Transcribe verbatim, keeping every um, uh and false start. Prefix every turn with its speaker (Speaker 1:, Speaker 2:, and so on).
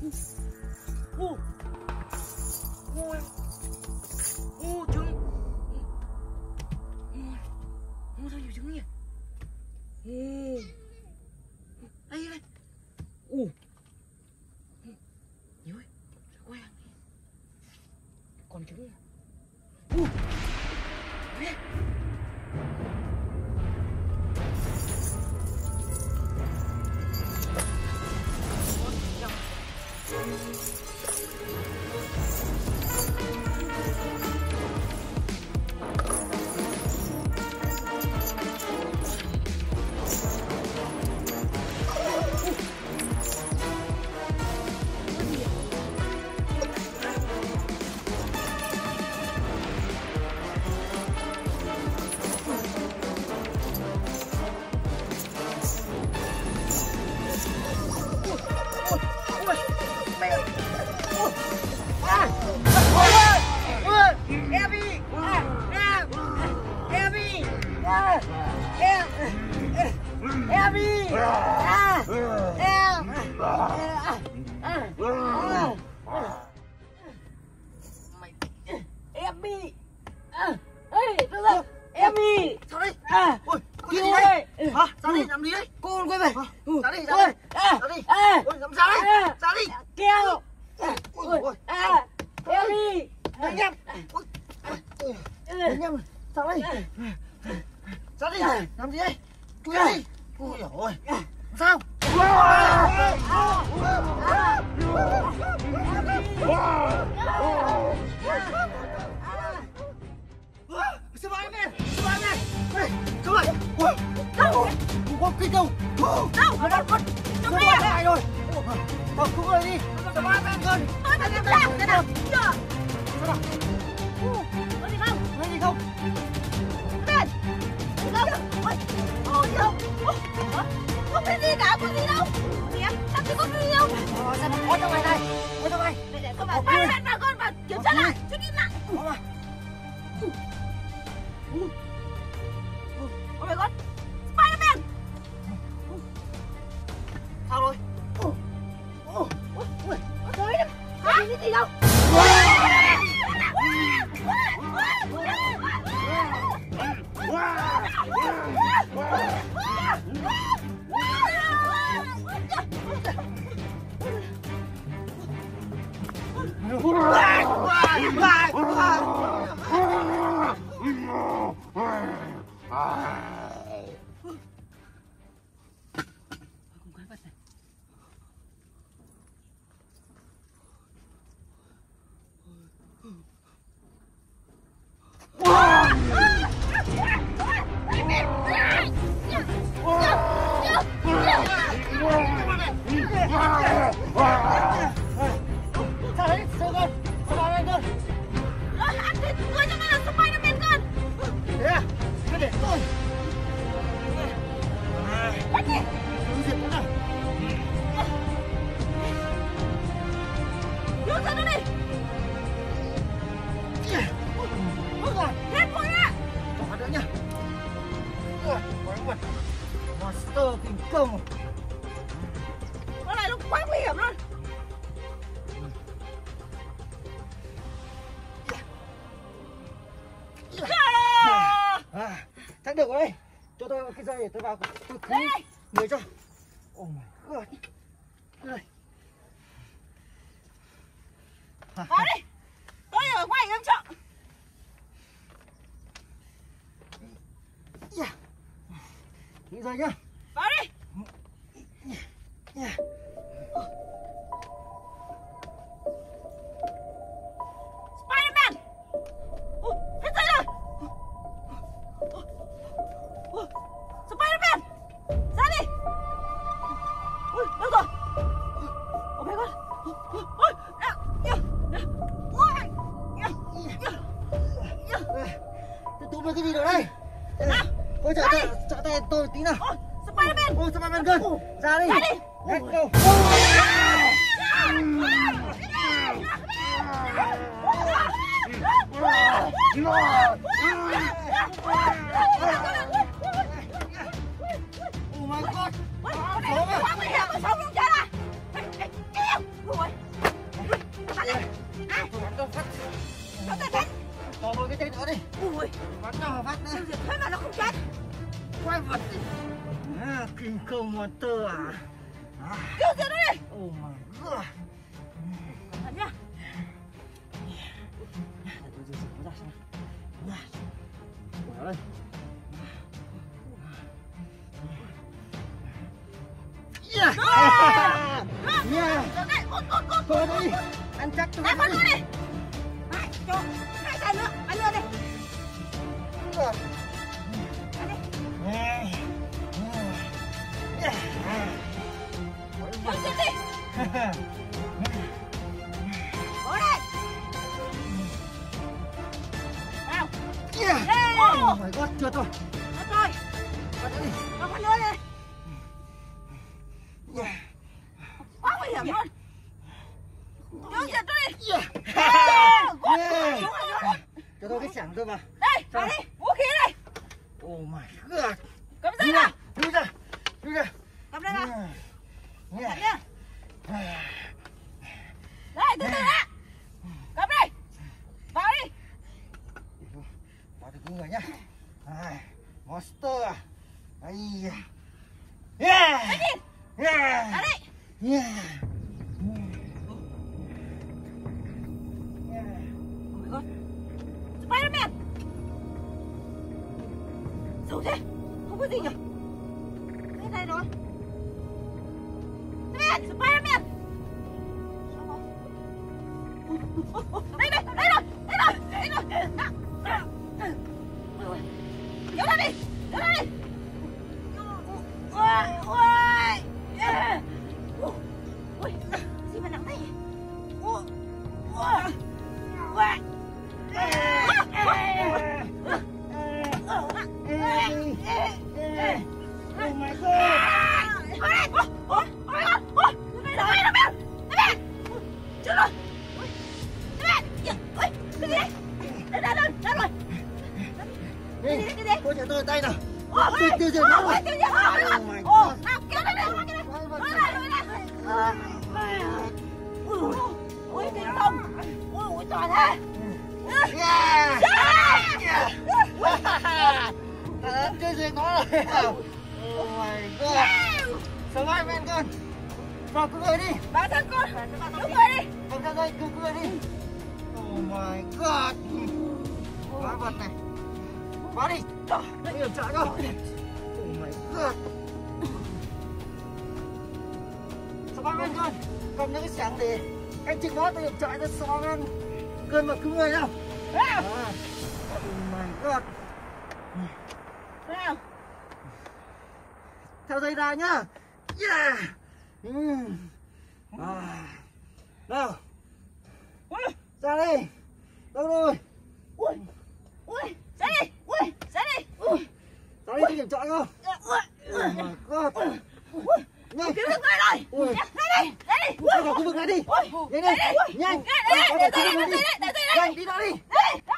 Speaker 1: Ô, ôi, ô trứng, ôi, ô sao nhiều trứng nhỉ? Ô, đây đây, ô, nhiều ơi, quen, còn trứng, ô, đây. Em bị ê, từ từ em bị sao đây? À, ôi, gì đây? Hả? Sao đi? Làm gì đấy? Cô quay về. Sao đi? Sao đi? Sao đi? Ôi, làm sao đấy? Sao đi? Keo. Ôi, ôi. À, em đi. Đánh em. Ôi. Đánh em. Sao đây? Sao đi? Làm gì đây? Cúi đi. Ôi giời ơi. Sao? Spiderman! Spiderman! Đây, cứu lại! Ôi! Đâu? Không có kinh đâu! Đâu? Nó đang con! Trong đây à? Lại rồi! Ờ, cứu người đi! Spiderman gần! Tôi phải làm sao? Thế nào? Chưa! Sao nào? Có gì không? Có gì không? Bên! Gì không? Ôi! Ôi gì không? Không biết gì cả, có gì đâu! Em, làm gì có gì đâu! Ờ, sao nó có trong này này? Có trong này! Để để con vào! Spiderman vào con vào! Kiểm tra lại! Chứ đi lại! Oh my god! Spiderman! Sao rồi? Ôi, ôi, ôi, tới đấy! Hả? Cái gì đâu? Monster kinh công. Nó này nó quá nguy hiểm luôn. À, thắng được rồi đây. Cho tôi cái dây để tôi vào tôi cứu người cho. Oh my god. Đây. Vào đi. Tôi ở ngoài em chọn. Yeah. Đi rồi nhá. Vào đi. Yeah. Spiderman. Ôi, hết dây rồi. Ôi, Spiderman. Ra đi. Ôi, đâu rồi? Oh my god. Ôi, à, yeah. Ôi. Yeah. Yeah. Tôi túm cái gì rồi đây? Nào. Ôi trời ơi, trợ tay tôi tí nào. Ôi, Spiderman. Ôi, Spiderman gần. Ra đi. Ra đi. Let's go. Oh my god. Quá nguy hiểm, sao không chết à? Ê, ê, ê, ôi. Typical monster à? À.
Speaker 2: Kêu gì nó đi.
Speaker 1: Oh my god.
Speaker 2: Cẩn nhá.
Speaker 1: Tôi dừng nó ra xem. Bỏ đây. Yeah. Yeah. Thôi đi. Ăn chắc tôi.
Speaker 2: Em đi. Này, cho hai tay nữa, anh lừa đi. Ăn đi. Bớt chân đi. Bỏ đây. Nào.
Speaker 1: Yeah. Oh my god, chưa thôi.
Speaker 2: Hết rồi.
Speaker 1: Bắt đi.
Speaker 2: Cho con lừa đi.
Speaker 1: Yeah.
Speaker 2: Quá nguy hiểm luôn. Vô giật nó đi.
Speaker 1: Yeah.
Speaker 2: Yeah.
Speaker 1: Cho tôi cái sảng tôi vào.
Speaker 2: Đây, vào đi, vũ khí đây.
Speaker 1: Oh my god.
Speaker 2: Cầm dây nào.
Speaker 1: Đi ra. Đi ra.
Speaker 2: Cầm đây nào.
Speaker 1: Yeah.
Speaker 2: Cẩn nhá. Đây, từ từ đã. Cầm đây. Vào đi.
Speaker 1: Vào được người nhá. À, monster à. Ai da. Yeah.
Speaker 2: Cái gì?
Speaker 1: Yeah.
Speaker 2: Vào đi.
Speaker 1: Yeah.
Speaker 2: Oh my god. Spider-Man. Sao thế? Không có gì nhỉ? Cái này rồi. Spider-Man, Spider-Man. Đây đây, đây rồi, đây rồi, đây rồi. Kéo ra đi, kéo ra đi. Ôi, ôi. Ui, gì mà nặng thế nhỉ? Ui, ui, ui.
Speaker 1: Oh my god.
Speaker 2: Chết rồi. Cái gì đấy? Ra ra ra ra rồi. Cái gì đấy? Cái gì?
Speaker 1: Tôi cho tôi tay nào.
Speaker 2: Ôi,
Speaker 1: Tôi tiêu diệt nó rồi.
Speaker 2: tiêu diệt nó rồi.
Speaker 1: Oh my
Speaker 2: Ồ,
Speaker 1: god.
Speaker 2: nào kéo đây đây, kéo đây. Nói này, nói này. Ôi, kinh không. Ôi, ôi trời thế.
Speaker 1: Yeah. Đã tiêu diệt nó rồi. Oh my god. Survival con. Vào cứu người đi.
Speaker 2: Bảo thân con, cứu người đi.
Speaker 1: Cầm ra đây cứu người đi. Oh my god. Quá vật này. Vào đi. Bây giờ chạy đâu. Oh my god. Survival con. Cầm những cái sảng để anh chừng nó tôi chạy ra Survival. Cơn mà cứu người đâu. À. Oh my god.
Speaker 2: Nào.
Speaker 1: Theo dây ra nhá. Yeah. Mm. À. Nào. Ra đây. Đâu rồi?
Speaker 2: Ui. Ui, ra đi. Ui, ra đi. Ui.
Speaker 1: Ra đi đi kiểm tra không?
Speaker 2: Ui.
Speaker 1: Oh my god. Nhanh.
Speaker 2: Cứu được người rồi.
Speaker 1: Ui.
Speaker 2: Ra đi, ra đi.
Speaker 1: Vào khu vực này đi.
Speaker 2: Ui.
Speaker 1: Nhanh đi. Nhanh.
Speaker 2: Để dây đây, để dây đây, để dây đây.
Speaker 1: Nhanh đi đó đi.
Speaker 2: Đây.